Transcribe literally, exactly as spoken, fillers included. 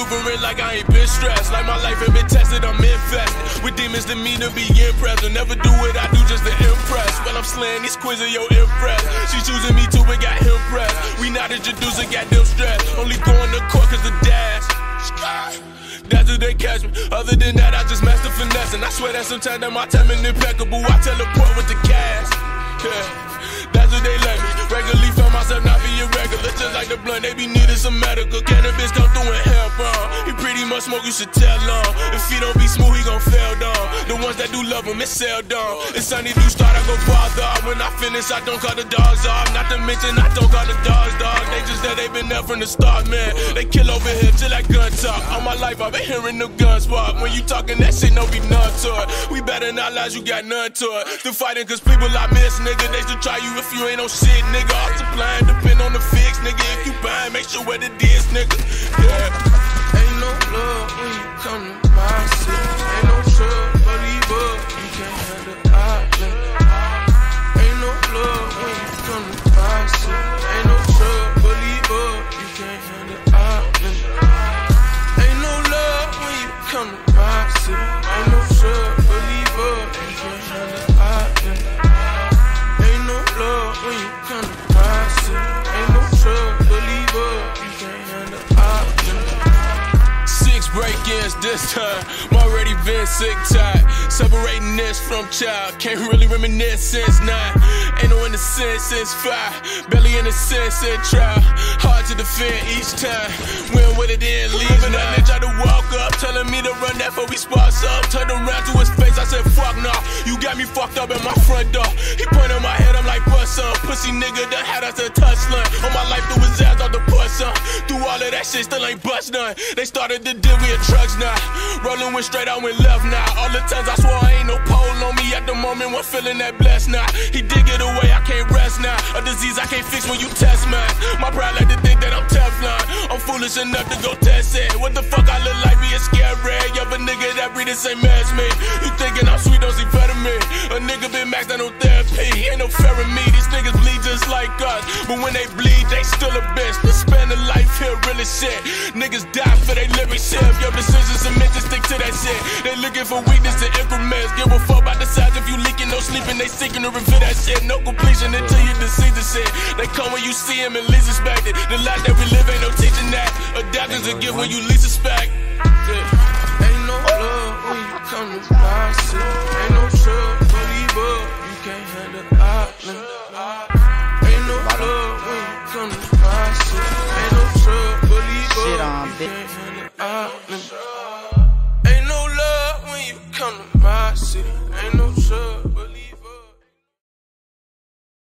maneuvering like I ain't been stressed. Like my life ain't been tested, I'm infested with demons that mean to be impressed. I'll never do what I do just to impress. Well, I'm slaying these quiz of your impress. She choosing me too, but got him pressed. We not introducing, got them stressed. Only going to court cause the dash. That's who they catch me. Other than that, I just master finesse. And I swear that sometimes that my time is impeccable. I teleport with the cash. Yeah, that's what they let me. Regularly found myself not being regular. Just like the blunt, they be needing some medical. Cannabis come through and help on. He pretty much smoke, you should tell on. If he don't be smooth, he gon' fail down. The ones that do love him, it's seldom. It's sunny do start, I go bother. When I finish, I don't call the dogs off. Not to mention, I don't call the dogs dog. They just that they been there from the start, man. They kill over here till that gun talk. All my life, I've been hearing them guns pop. When you talking that shit, no be none to it. We better not lies, you got none to it. Still fighting cause people I miss, nigga. They should try you if you ain't no shit, nigga. Multiplying, depend on the fix, nigga. If you buying, make sure what it is, nigga. Yeah. Ain't no love when you come to my city. Ain't no trust, believe up, you can't handle Outplaying. Ain't no love when you come to my city. Ain't no trust, believe up, you can't handle Outplaying. Ain't no love when you come to my city. Ain't no trust, believe up, you can't handle Outplaying. Ain't no love when you come to my city. Ain't no trust, believe up, you can't handle Outplaying. Six break-ins this time, I'm already been sick tired. Separating this from child, can't really reminisce since nine. Ain't no innocence since five, barely innocent since trial. Hard to defend each time, win with it then leave. And that nigga tried to walk up, telling me to run that before we spark up. Turned around to his face, I said fuck nah, you got me fucked up at my front door. He pointed my head, I'm like bust up, pussy nigga that had us a touchline. On my life through his ass off the push up, through all of that shit still ain't bust none. They started to deal with trucks now, rolling went straight, I went left now. All the times I swore I ain't no pole on me at the moment, when feeling that blessed now. He did get away, I can't rest now. A disease I can't fix when you test mine. My pride like to think that I'm Teflon. I'm foolish enough to go test it. What the fuck I look like being scared red? You're a nigga that breathe the same as me. You thinking I'm sweet, don't see better me. A nigga been maxed out on therapy, ain't no fair in me. These niggas bleed just like us, but when they bleed, they still a bitch. But spend a life here, really shit. Niggas die for they living shit. Your decisions and meant to stick to that shit. They looking for weakness to increments. Give a fuck about the size if you leaking, no sleeping. They seeking to reveal that shit. No completion until you deceive the shit. They come when you see him and least expect it. The life that we live ain't no teaching that. Adapting's a gift when you least expect. Yeah. Ain't no love when you come to my city. Ain't no trust, believe up, you can't handle Outplaying. Ain't no love when you come to my city. Ain't no trust, believe up, you can't handle